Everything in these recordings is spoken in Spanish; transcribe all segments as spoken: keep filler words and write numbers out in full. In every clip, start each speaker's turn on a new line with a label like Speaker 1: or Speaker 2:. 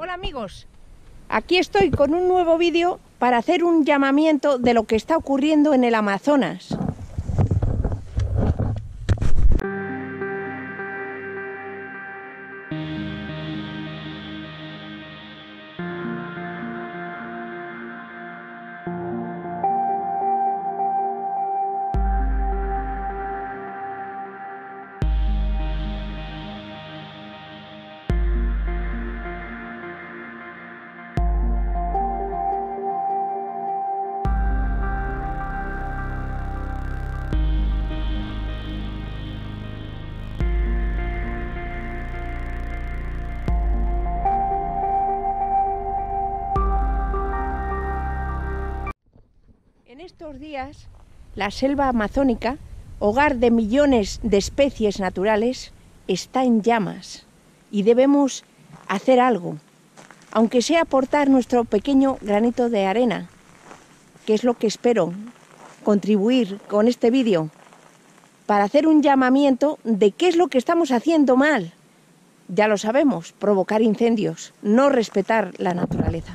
Speaker 1: Hola amigos, aquí estoy con un nuevo vídeo para hacer un llamamiento de lo que está ocurriendo en el Amazonas. En estos días, la selva amazónica, hogar de millones de especies naturales, está en llamas y debemos hacer algo, aunque sea aportar nuestro pequeño granito de arena, que es lo que espero contribuir con este vídeo, para hacer un llamamiento de qué es lo que estamos haciendo mal. Ya lo sabemos, provocar incendios, no respetar la naturaleza.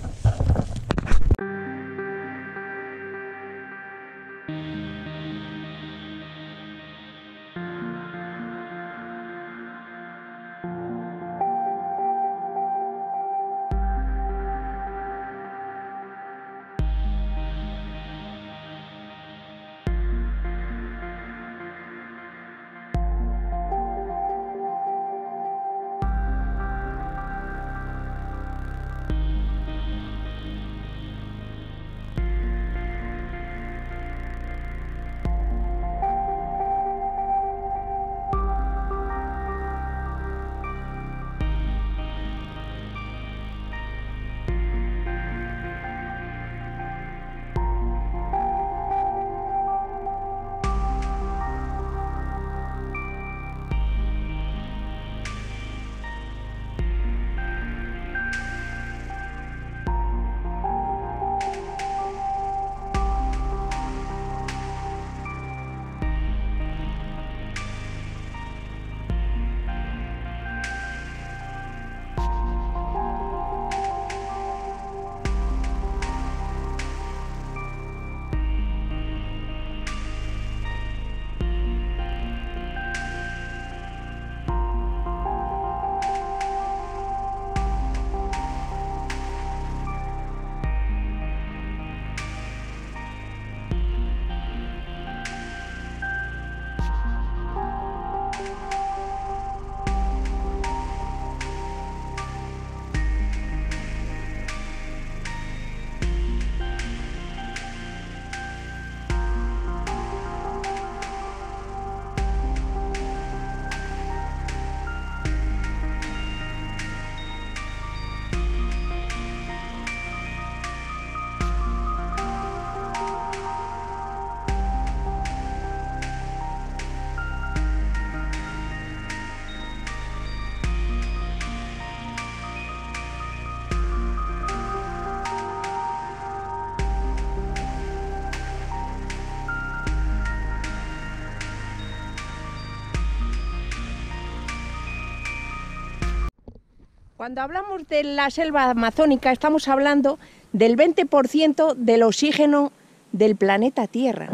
Speaker 1: Cuando hablamos de la selva amazónica estamos hablando del veinte por ciento del oxígeno del planeta Tierra.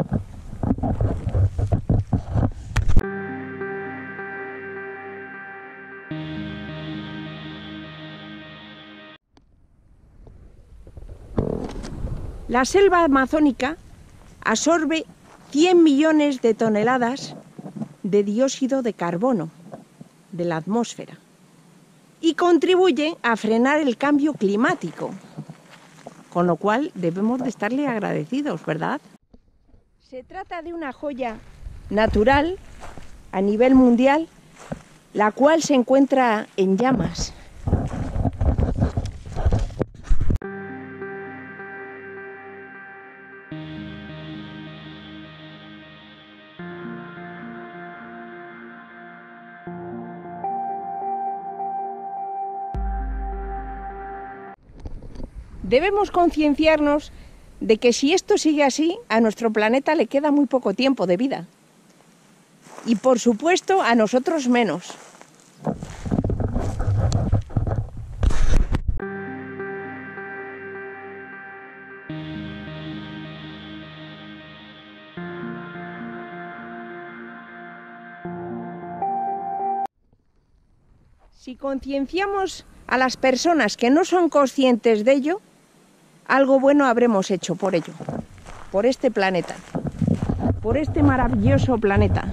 Speaker 1: La selva amazónica absorbe cien millones de toneladas de dióxido de carbono de la atmósfera y contribuye a frenar el cambio climático, con lo cual debemos de estarle agradecidos, ¿verdad? Se trata de una joya natural a nivel mundial, la cual se encuentra en llamas. Debemos concienciarnos de que si esto sigue así, a nuestro planeta le queda muy poco tiempo de vida. Y por supuesto, a nosotros menos. Si concienciamos a las personas que no son conscientes de ello, algo bueno habremos hecho por ello, por este planeta, por este maravilloso planeta.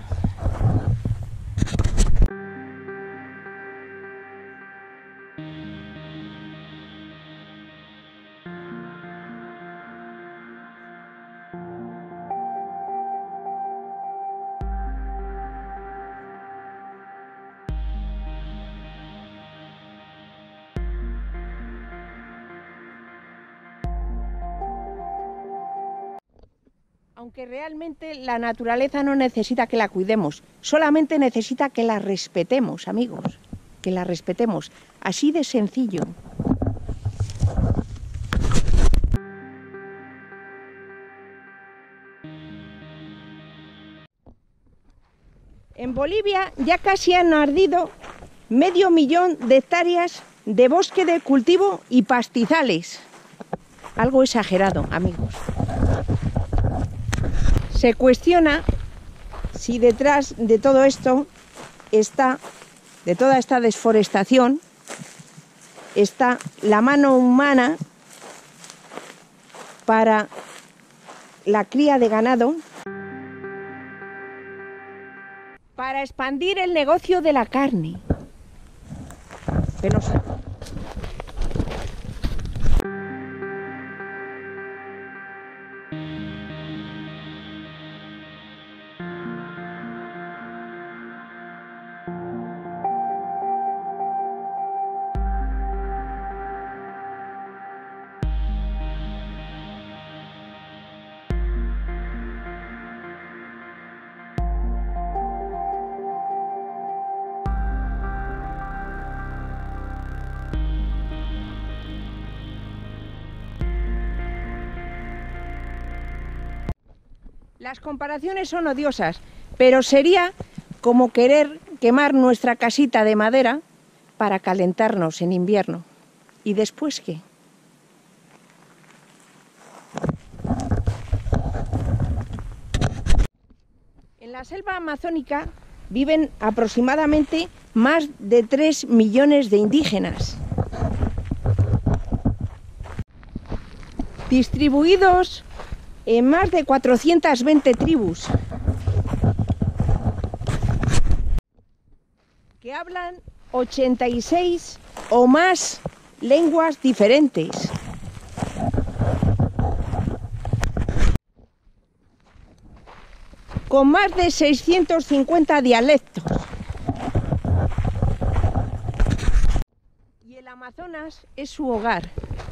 Speaker 1: Aunque realmente la naturaleza no necesita que la cuidemos, solamente necesita que la respetemos, amigos, que la respetemos, así de sencillo. En Bolivia ya casi han ardido medio millón de hectáreas de bosque de cultivo y pastizales. Algo exagerado, amigos. Se cuestiona si detrás de todo esto está, de toda esta desforestación, está la mano humana para la cría de ganado, para expandir el negocio de la carne. Penosa. Las comparaciones son odiosas, pero sería como querer quemar nuestra casita de madera para calentarnos en invierno. ¿Y después qué? En la selva amazónica viven aproximadamente más de tres millones de indígenas, distribuidos en más de cuatrocientas veinte tribus, que hablan ochenta y seis o más lenguas diferentes. Con más de seiscientos cincuenta dialectos. Y el Amazonas es su hogar.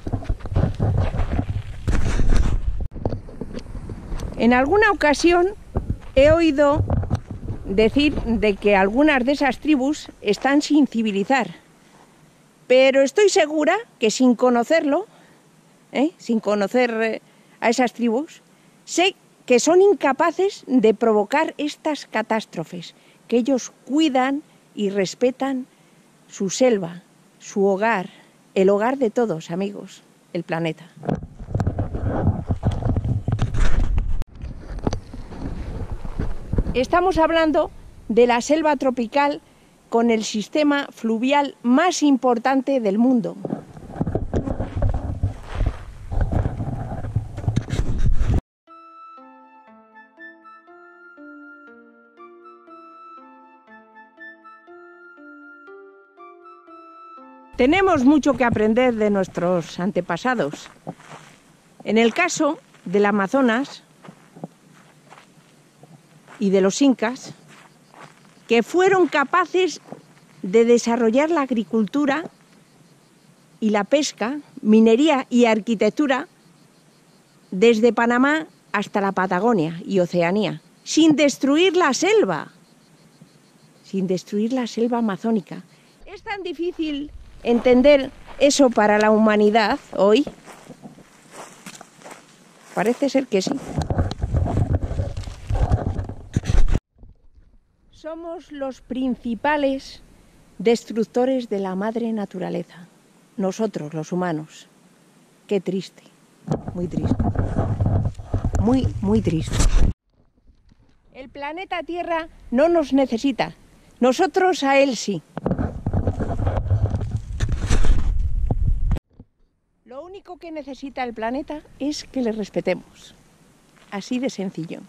Speaker 1: En alguna ocasión he oído decir de que algunas de esas tribus están sin civilizar, pero estoy segura que sin conocerlo, ¿eh? sin conocer eh, a esas tribus, sé que son incapaces de provocar estas catástrofes, que ellos cuidan y respetan su selva, su hogar, el hogar de todos, amigos, el planeta. Estamos hablando de la selva tropical con el sistema fluvial más importante del mundo. Tenemos mucho que aprender de nuestros antepasados. En el caso del Amazonas y de los incas, que fueron capaces de desarrollar la agricultura y la pesca, minería y arquitectura desde Panamá hasta la Patagonia y Oceanía, sin destruir la selva, sin destruir la selva amazónica. ¿Es tan difícil entender eso para la humanidad hoy? Parece ser que sí. Somos los principales destructores de la madre naturaleza, nosotros los humanos. Qué triste, muy triste, muy, muy triste. El planeta Tierra no nos necesita, nosotros a él sí. único que necesita el planeta es que le respetemos. Así de sencillo.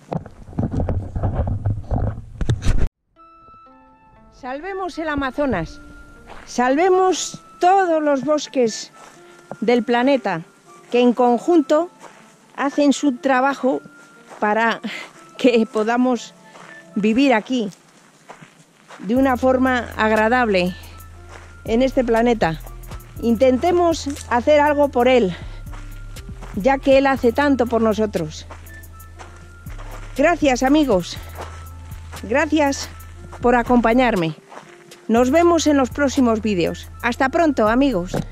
Speaker 1: Salvemos el Amazonas, salvemos todos los bosques del planeta que en conjunto hacen su trabajo para que podamos vivir aquí de una forma agradable en este planeta. Intentemos hacer algo por él, ya que él hace tanto por nosotros. Gracias, amigos. Gracias por acompañarme. Nos vemos en los próximos vídeos. Hasta pronto, amigos.